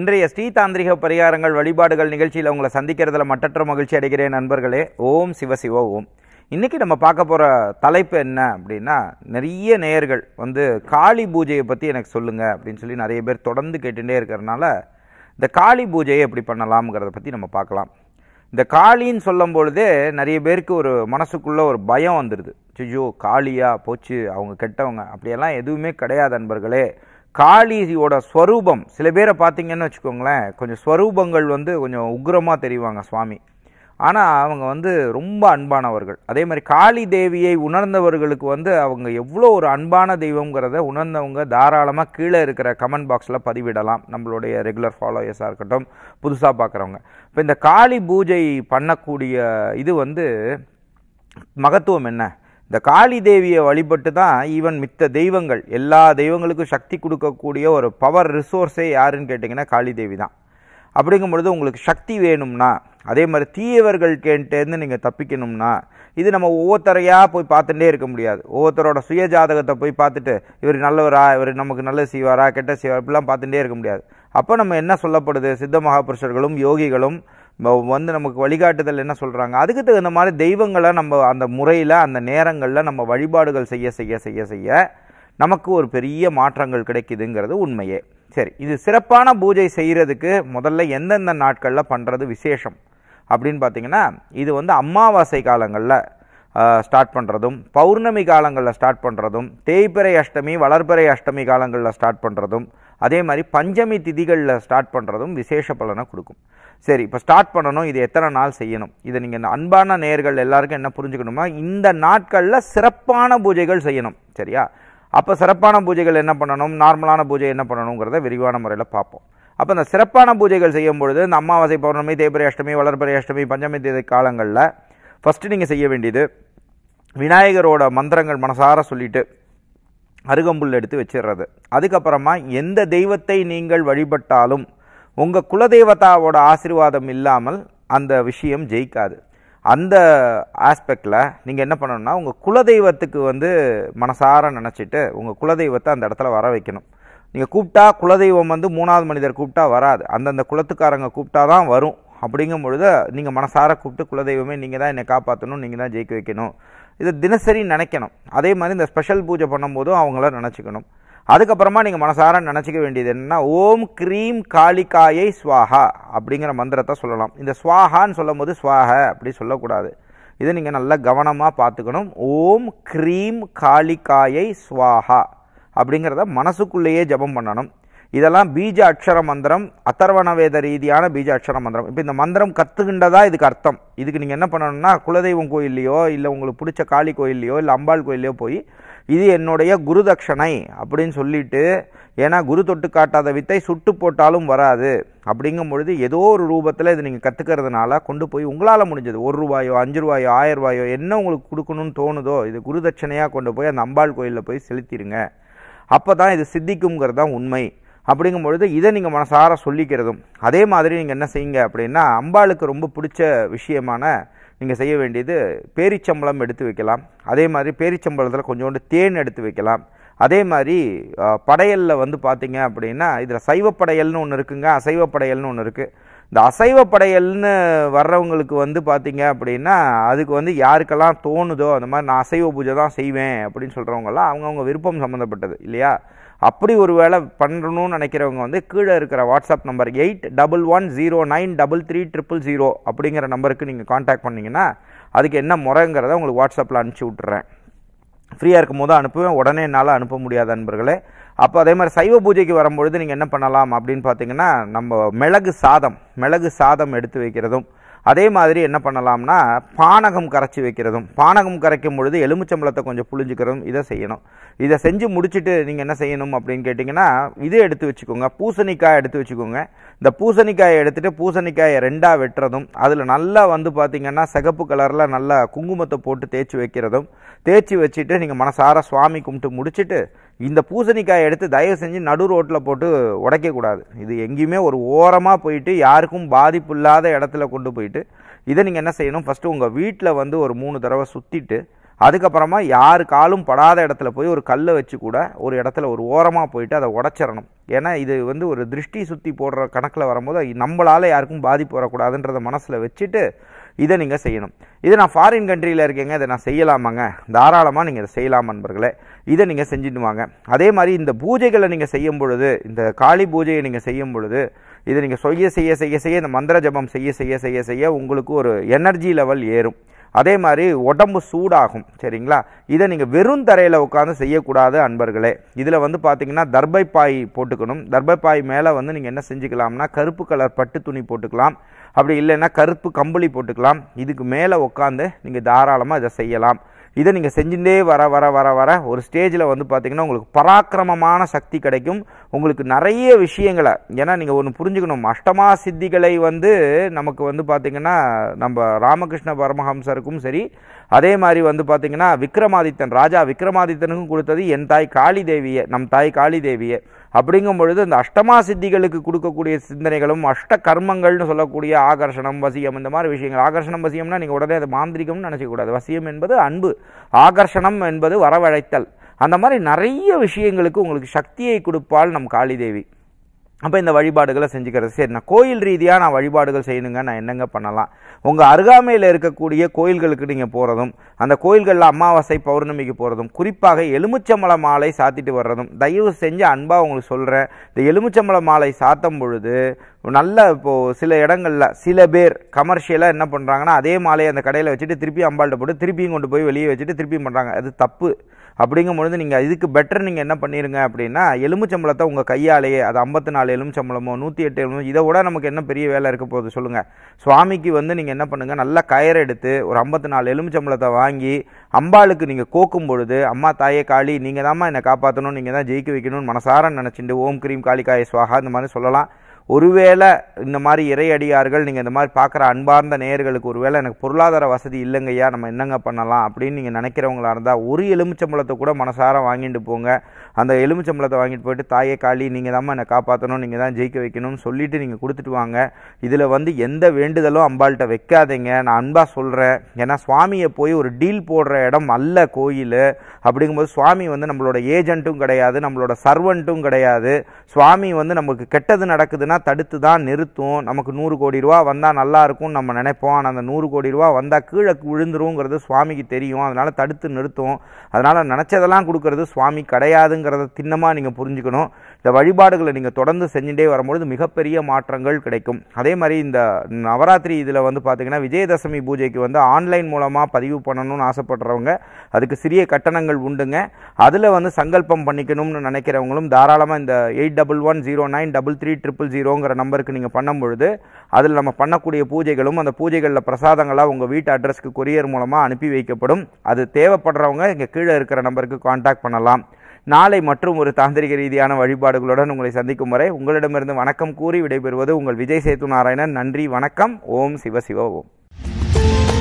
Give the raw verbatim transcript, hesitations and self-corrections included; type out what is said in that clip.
இன்றைய ஸ்ரீ தாந்திரிக பரிகாரங்கள் வழிபாடுகள் நிகழ்ச்சியில் உங்களை சந்திக்கிறதுல மட்டற்ற மகிழ்ச்சி அடைகிறேன் நண்பர்களே. ஓம் சிவ சிவ ஓம். இன்றைக்கி நம்ம பார்க்க போகிற தலைப்பு என்ன அப்படின்னா, நிறைய நேயர்கள் வந்து காளி பூஜையை பற்றி எனக்கு சொல்லுங்கள் அப்படின்னு சொல்லி நிறைய பேர் தொடர்ந்து கேட்டுகிட்டே இருக்கிறதுனால இந்த காளி பூஜையை எப்படி பண்ணலாம்ங்கிறத பற்றி நம்ம பார்க்கலாம். இந்த காளின்னு சொல்லும் பொழுதே நிறைய பேருக்கு ஒரு மனசுக்குள்ளே ஒரு பயம் வந்துடுது. ஐயோ காளியா போச்சு, அவங்க கெட்டவங்க, அப்படியெல்லாம் எதுவுமே கிடையாது நண்பர்களே. காளியோட ஸ்வரூபம் சில பேரை பார்த்தீங்கன்னு வச்சுக்கோங்களேன், கொஞ்சம் ஸ்வரூபங்கள் வந்து கொஞ்சம் உக்ரமாக தெரிவாங்க சுவாமி, ஆனால் அவங்க வந்து ரொம்ப அன்பானவர்கள். அதே மாதிரி காளி தேவியை உணர்ந்தவர்களுக்கு வந்து அவங்க எவ்வளோ ஒரு அன்பான தெய்வங்கிறத உணர்ந்தவங்க தாராளமாக கீழே இருக்கிற கமெண்ட் பாக்ஸில் பதிவிடலாம். நம்மளுடைய ரெகுலர் ஃபாலோயர்ஸாக இருக்கட்டும், புதுசாக பார்க்குறவங்க. இப்போ இந்த காளி பூஜை பண்ணக்கூடிய இது வந்து மகத்துவம் என்ன? இந்த காளி தேவியை வழிபட்டு தான் ஈவன் மித்த தெய்வங்கள், எல்லா தெய்வங்களுக்கும் சக்தி கொடுக்கக்கூடிய ஒரு பவர் ரிசோர்ஸே யாருன்னு கேட்டிங்கன்னா காளி தேவி தான். அப்படிங்கும் பொழுது உங்களுக்கு சக்தி வேணும்னா, அதே மாதிரி தீயவர்கள் கேட்டேருந்து நீங்கள் தப்பிக்கணும்னா, இது நம்ம ஒவ்வொருத்தரையாக போய் பார்த்துட்டே இருக்க முடியாது. ஒவ்வொருத்தரோட சுய ஜாதகத்தை போய் பார்த்துட்டு இவர் நல்லவரா, இவர் நமக்கு நல்லது செய்வாரா கெட்ட செய்வார் இப்படிலாம் பார்த்துட்டே இருக்க முடியாது. அப்போ நம்ம என்ன சொல்லப்படுது, சித்த மகாபுருஷர்களும் யோகிகளும் வந்து நமக்கு வழிகாட்டுதல் என்ன சொல்கிறாங்க, அதுக்கு தகுந்த மாதிரி தெய்வங்களை நம்ம அந்த முறையில் அந்த நேரங்களில் நம்ம வழிபாடுகள் செய்ய செய்ய செய்ய செய்ய நமக்கு ஒரு பெரிய மாற்றங்கள் கிடைக்குதுங்கிறது உண்மையே. சரி, இது சிறப்பான பூஜை செய்கிறதுக்கு முதல்ல எந்தெந்த நாட்களில் பண்ணுறது விசேஷம் அப்படின்னு பார்த்தீங்கன்னா, இது வந்து அமாவாசை காலங்களில் ஸ்டார்ட் பண்ணுறதும், பௌர்ணமி காலங்களில் ஸ்டார்ட் பண்ணுறதும், தேய்பிறை அஷ்டமி வளர்பிறை அஷ்டமி காலங்களில் ஸ்டார்ட் பண்ணுறதும், அதே மாதிரி பஞ்சமி திதிகளில் ஸ்டார்ட் பண்ணுறதும் விசேஷ பலனை கொடுக்கும். சரி, இப்போ ஸ்டார்ட் பண்ணணும், இது எத்தனை நாள் செய்யணும்? இதை நீங்கள் இந்த அன்பான நேயர்கள் எல்லாருக்கும் என்ன புரிஞ்சுக்கணுமா, இந்த நாட்களில் சிறப்பான பூஜைகள் செய்யணும். சரியா? அப்போ சிறப்பான பூஜைகள் என்ன பண்ணணும், நார்மலான பூஜை என்ன பண்ணணுங்கிறத விரிவான முறையில் பார்ப்போம். அப்போ இந்த சிறப்பான பூஜைகள் செய்யும் பொழுது இந்த அமாவாசை பௌர்ணமி தேய்பிறை அஷ்டமி வளர்பிறை அஷ்டமி பஞ்சமி தேதி காலங்களில் ஃபஸ்ட்டு நீங்கள் செய்ய வேண்டியது, விநாயகரோட மந்திரங்கள் மனசார சொல்லிட்டு அருகம்புல் எடுத்து வச்சிடுறது. அதுக்கப்புறமா எந்த தெய்வத்தை நீங்கள் வழிபட்டாலும் உங்கள் குலதெய்வத்தாவோட ஆசீர்வாதம் இல்லாமல் அந்த விஷயம் ஜெயிக்காது. அந்த ஆஸ்பெக்டில் நீங்கள் என்ன பண்ணணும்னா, உங்கள் குலதெய்வத்துக்கு வந்து மனசார நினச்சிட்டு உங்கள் குலதெய்வத்தை அந்த இடத்துல வர வைக்கணும். நீங்கள் கூப்பிட்டா குலதெய்வம் வந்து மூணாவது மனிதர் கூப்பிட்டா வராது, அந்தந்த குலத்துக்காரங்க கூப்பிட்டா தான் வரும். அப்படிங்கும் பொழுது நீங்கள் மனசார கூப்பிட்டு குலதெய்வமே நீங்கள் தான் என்னை காப்பாற்றணும், நீங்கள் தான் ஜெயிக்க வைக்கணும், இதை தினசரி நினைக்கணும். அதே மாதிரி இந்த ஸ்பெஷல் பூஜை பண்ணும்போதும் அவங்கள நினச்சிக்கணும். அதுக்கப்புறமா நீங்கள் மனசார நினச்சிக்க வேண்டியது என்னென்னா, ஓம் க்ரீம் காளிகாயை ஸ்வாஹா அப்படிங்கிற மந்திரத்தை சொல்லலாம். இந்த ஸ்வாஹான்னு சொல்லும் போது ஸ்வாஹ அப்படி சொல்லக்கூடாது, இதை நீங்கள் நல்லா கவனமாக பார்த்துக்கணும். ஓம் க்ரீம் காளிகாயை ஸ்வாஹா அப்படிங்கிறத மனசுக்குள்ளேயே ஜபம் பண்ணணும். இதெல்லாம் பீஜ அக்ஷர மந்திரம், அதர்வண வேத ரீதியான பீஜ அக்ஷர மந்திரம். இப்போ இந்த மந்திரம் கற்றுக்கின்றதா இதுக்கு அர்த்தம். இதுக்கு நீங்கள் என்ன பண்ணணும்னா, குலதெய்வம் கோயில்லையோ இல்லை உங்களுக்கு பிடிச்ச காளி கோயில்லையோ இல்லை அம்பாள் கோயில்லையோ போய் இது என்னுடைய குரு தட்சணை அப்படின்னு சொல்லிட்டு, ஏன்னா குரு தொட்டு காட்டாத வித்தை சுட்டு போட்டாலும் வராது அப்படிங்கும் பொழுது ஏதோ ஒரு ரூபத்தில் இது நீங்கள் கற்றுக்கிறதுனால கொண்டு போய் உங்களால் முடிஞ்சது ஒரு ரூபாயோ அஞ்சு ரூபாயோ ஆயிரம் ரூபாயோ என்ன உங்களுக்கு கொடுக்கணும்னு தோணுதோ இது குரு தட்சணையாக கொண்டு போய் அந்த அம்பாள் கோயிலில் போய் செலுத்திடுங்க. அப்போ தான் இது சித்திக்குங்கிறது தான் உண்மை. அப்படிங்கும் பொழுது இதை நீங்கள் மனசார சொல்லிக்கிறதும். அதே மாதிரி நீங்கள் என்ன செய்யுங்க அப்படின்னா, அம்பாளுக்கு ரொம்ப பிடிச்ச விஷயமான நீங்கள் செய்ய வேண்டியது பேரிச்சம்பளம் எடுத்து வைக்கலாம். அதே மாதிரி பேரிச்சம்பளத்தில் கொஞ்சோண்டு தேன் எடுத்து வைக்கலாம். அதே மாதிரி படையலில் வந்து பார்த்தீங்க அப்படின்னா, இதில் சைவ படையல்னு ஒன்று இருக்குங்க, அசைவ படையல்னு ஒன்று இருக்குது. இந்த அசைவ படையல்னு வர்றவங்களுக்கு வந்து பார்த்தீங்க அப்படின்னா, அதுக்கு வந்து யாருக்கெல்லாம் தோணுதோ அந்த மாதிரி நான் அசைவ பூஜை தான் செய்வேன் அப்படின்னு சொல்கிறவங்கலாம் அவங்கவுங்க விருப்பம் சம்மந்தப்பட்டது இல்லையா? அப்படி ஒரு வேளை பண்ணணும்னு நினைக்கிறவங்க வந்து கீழே இருக்கிற WhatsApp number eight double one zero nine double three triple zero அப்படிங்கிற நம்பருக்கு நீங்கள் காண்டாக்ட் பண்ணிங்கன்னா அதுக்கு என்ன முறைங்கிறத உங்களுக்கு வாட்ஸ்அப்பில் அனுப்பிச்சி விட்டுறேன். ஃப்ரீயாக இருக்கும் போது அனுப்புவேன், உடனே என்னால் அனுப்ப முடியாத நண்பர்களே. அப்போ அதே மாதிரி சைவ பூஜைக்கு வரும்பொழுது நீங்கள் என்ன பண்ணலாம் அப்படின்னு பார்த்தீங்கன்னா, நம்ம மிளகு சாதம் மிளகு சாதம் எடுத்து வைக்கிறதும், அதே மாதிரி என்ன பண்ணலாம்னா பானகம் கரைச்சி வைக்கிறதும், பானகம் கரைக்கும் பொழுது எலுமிச்சம்பழத்தை கொஞ்சம் புளிஞ்சிக்கிறதும் இதை செய்யணும். இதை செஞ்சு முடிச்சுட்டு நீங்கள் என்ன செய்யணும் அப்படின்னு கேட்டிங்கன்னா, இது எடுத்து வச்சுக்கோங்க, பூசணிக்காய் எடுத்து வச்சுக்கோங்க. இந்த பூசணிக்காயை எடுத்துகிட்டு பூசணிக்காயை ரெண்டாக வெட்டுறதும், அதில் நல்லா வந்து பார்த்திங்கன்னா சிகப்பு கலரில் நல்லா குங்குமத்தை போட்டு தேய்ச்சி வைக்கிறதும், தேய்ச்சி வச்சுட்டு நீங்கள் மனசார சுவாமி கும்பிட்டு முடிச்சுட்டு இந்த பூசணிக்காயை எடுத்து தயவு செஞ்சு நடு ரோட்டில் போட்டு உடைக்கக்கூடாது. இது எங்கேயுமே ஒரு ஓரமாக போயிட்டு யாருக்கும் பாதிப்பு இல்லாத இடத்துல கொண்டு போயிட்டு இதை நீங்கள் என்ன செய்யணும், ஃபஸ்ட்டு உங்கள் வீட்டில் வந்து ஒரு மூணு தடவை சுற்றிட்டு அதுக்கப்புறமா யார் காலும் படாத இடத்துல போய் ஒரு கல்லை வச்சு கூட ஒரு இடத்துல ஒரு ஓரமாக போயிட்டு அதை உடச்சிடணும். ஏன்னா இது வந்து ஒரு திருஷ்டி சுற்றி போடுற கணக்கில் வரும்போது நம்மளால் யாருக்கும் பாதிப்பு வரக்கூடாதுன்றதை மனசில் வச்சுட்டு இதை நீங்கள் செய்யணும். இது நான் ஃபாரின் கண்ட்ரியில் இருக்கேங்க, இதை நான் செய்யலாமாங்க, தாராளமாக நீங்கள் இதை செய்யலாம் நண்பர்களே. இதை நீங்கள் செஞ்சுட்டு வாங்க. அதே மாதிரி இந்த பூஜைகளை நீங்கள் செய்யும் பொழுது, இந்த காளி பூஜையை நீங்கள் செய்யும் பொழுது இதை நீங்கள் செய்ய செய்ய செய்ய செய்ய இந்த மந்திர ஜபம் செய்ய செய்ய செய்ய செய்ய உங்களுக்கு ஒரு எனர்ஜி லெவல் ஏறும். அதே மாதிரி உடம்பு சூடாகும். சரிங்களா? இதை நீங்கள் வெறும் தரையில் உட்காந்து செய்யக்கூடாது அன்பர்களே. இதில் வந்து பார்த்தீங்கன்னா தர்பைப்பாய் போட்டுக்கணும். தர்பைப்பாய் மேலே வந்து நீங்கள் என்ன செஞ்சுக்கலாம்னா கருப்பு கலர் பட்டு துணி போட்டுக்கலாம். அப்படி இல்லைன்னா கருப்பு கம்பளி போட்டுக்கலாம். இதுக்கு மேலே உட்காந்து நீங்கள் தாராளமாக இதை செய்யலாம். இதை நீங்கள் செஞ்சுட்டே வர வர வர வர ஒரு ஸ்டேஜில் வந்து பார்த்திங்கன்னா உங்களுக்கு பராக்கிரமமான சக்தி கிடைக்கும். உங்களுக்கு நிறைய விஷயங்களை, ஏன்னா நீங்கள் ஒன்று புரிஞ்சுக்கணும், அஷ்டமா சித்திகளை வந்து நமக்கு வந்து பார்த்திங்கன்னா நம்ம ராமகிருஷ்ண பரமஹம்சருக்கும் சரி, அதே மாதிரி வந்து பார்த்திங்கன்னா விக்ரமாதித்தன் ராஜா விக்ரமாதித்தனுக்கும் கொடுத்தது என் தாய் காளி தேவியை, நம் தாய் காளி தேவியை. அப்படிங்கும் பொழுது இந்த அஷ்டமா சித்திகளுக்கு கொடுக்கக்கூடிய சிந்தனைகளும் அஷ்ட கர்மங்கள்னு சொல்லக்கூடிய ஆகர்ஷணம், வசியம், இந்த மாதிரி விஷயங்கள். ஆகர்ஷணம் வசியம்னா நீங்கள் உடனே அதை மாந்திரிகம்னு நினச்சிக்கூடாது. வசியம் என்பது அன்பு, ஆகர்ஷணம் என்பது வரவழைத்தல். அந்த மாதிரி நிறைய விஷயங்களுக்கு உங்களுக்கு சக்தியை கொடுப்பாள் நம் காளி தேவி. அப்போ இந்த வழிபாடுகளை செஞ்சுக்கிறது. சரி, நான் கோயில் ரீதியாக நான் வழிபாடுகள் செய்யணுங்க, நான் என்னங்க பண்ணலாம்? உங்கள் அருகாமையில் இருக்கக்கூடிய கோயில்களுக்கு நீங்கள் போகிறதும், அந்த கோயில்களில் அமாவாசை பௌர்ணமிக்கு போகிறதும், குறிப்பாக எலுமிச்சம்பழ மாலை சாத்திட்டு வர்றதும், தயவு செஞ்சு அன்பாக உங்களுக்கு சொல்கிறேன், இந்த எலுமிச்சம்பழ மாலை சாத்தும் பொழுது நல்ல இப்போது சில இடங்களில் சில பேர் கமர்ஷியலாக என்ன பண்ணுறாங்கன்னா அதே மாலையை அந்த கடையில் வச்சுட்டு திருப்பி அம்பாள்கிட்ட போட்டு திருப்பியும் கொண்டு போய் வெளியே வச்சுட்டு திருப்பியும் பண்ணுறாங்க. அது தப்பு. அப்படிங்கும் பொழுது நீங்கள் இதுக்கு பெட்டர் நீங்கள் என்ன பண்ணிடுங்க அப்படின்னா எலுமிச்சம்பழத்தை உங்கள் கையாலேயே, அது ஐம்பத்தி நாலு எலுமிச்சம்பழமோ நூற்றி எட்டு எலுமிச்சம், இதை விட நமக்கு என்ன பெரிய வேலை இருக்க போகுது சொல்லுங்கள். சுவாமிக்கு வந்து நீங்கள் என்ன பண்ணுங்கள், நல்லா கயிறு எடுத்து ஒரு ஐம்பத்தி நாலு எலுமிச்சம்பழத்தை வாங்கி அம்பாளுக்கு நீங்கள் கோக்கும் பொழுது, அம்மா தாயே காளி நீங்கள் தாம்மா என்னை காப்பாற்றணும், நீங்கள் தான் ஜெயிக்க வைக்கணும்னு மனசார நினச்சிட்டு ஓம் கிரீம் காளிகாய ஸ்வாகா இந்த மாதிரி சொல்லலாம். ஒருவேளை இந்த மாதிரி இறையடியார்கள் நீங்கள் இந்த மாதிரி பார்க்குற அன்பார்ந்த நேயர்களுக்கு ஒருவேளை எனக்கு பொருளாதார வசதி இல்லைங்கய்யா, நம்ம என்னங்க பண்ணலாம் அப்படின்னு நீங்கள் நினைக்கிறவங்களா இருந்தால் ஒரு எலுமிச்சம்பழத்தை கூட மனசார வாங்கிட்டு போங்க. அந்த எலுமிச்சம்பழத்தை வாங்கிட்டு போயிட்டு தாயே காளி நீங்கள் தான் என்னை காப்பாற்றணும், நீங்கள் தான் ஜெயிக்க வைக்கணும்னு சொல்லிவிட்டு நீங்கள் கொடுத்துட்டு வாங்க. இதில் வந்து எந்த வேண்டுதலும் அம்பாள்கிட்ட வைக்காதீங்க, நான் அன்பாக சொல்கிறேன். ஏன்னா சுவாமியை போய் ஒரு டீல் போடுற இடம் அல்ல கோயில். அப்படிங்கும்போது சுவாமி வந்து நம்மளோட ஏஜென்ட்டும் கிடையாது, நம்மளோட சர்வெண்ட்டும் கிடையாது. சுவாமி வந்து நமக்கு கெட்டது நடக்குதுன்னா தடுத்து தான் நிறுத்தும். நமக்கு நூறு கோடி ரூபா வந்தால் நல்லா இருக்கும் நம்ம நினைப்போம். ஆனால் அந்த நூறு கோடி ரூபா வந்தால் கீழே விழுந்துருங்கிறது சுவாமிக்கு தெரியும். அதனால் தடுத்து நிறுத்தும். அதனால் நினச்சதெல்லாம் கொடுக்கறது சுவாமி கிடையாதுங்கிறத திண்ணமாக நீங்கள் புரிஞ்சுக்கணும். இந்த வழிபாடுகளை நீங்கள் தொடர்ந்து செஞ்சுட்டே வரும்பொழுது மிகப்பெரிய மாற்றங்கள் கிடைக்கும். அதே மாதிரி இந்த நவராத்திரி இதில் வந்து பார்த்திங்கன்னா விஜயதசமி பூஜைக்கு வந்து ஆன்லைன் மூலமாக பதிவு பண்ணணும்னு ஆசைப்படுறவங்க அதுக்கு சிறிய கட்டணங்கள் உண்டுங்க. அதில் வந்து சங்கல்பம் பண்ணிக்கணும்னு நினைக்கிறவங்களும் தாராளமாக இந்த eight double one zero nine double three triple zero ங்கிற நம்பருக்கு நீங்கள் பண்ணும் பொழுது அதில் நம்ம பண்ணக்கூடிய பூஜைகளும் அந்த பூஜைகளில் பிரசாதங்களாக உங்கள் வீட்டு அட்ரஸ்க்கு கொரியர் மூலமாக அனுப்பி வைக்கப்படும். அது தேவைப்படுறவங்க இங்கே கீழே இருக்கிற நம்பருக்கு கான்டாக்ட் பண்ணலாம். நாளை மற்றும் ஒரு தாந்திரிக ரீதியான வழிபாடுகளுடன் உங்களை சந்திக்கும் வரை உங்களிடமிருந்து வணக்கம் கூறி விடைபெறுவது உங்கள் விஜய் சேத்து நாராயணன். நன்றி, வணக்கம். ஓம் சிவ சிவ ஓம்.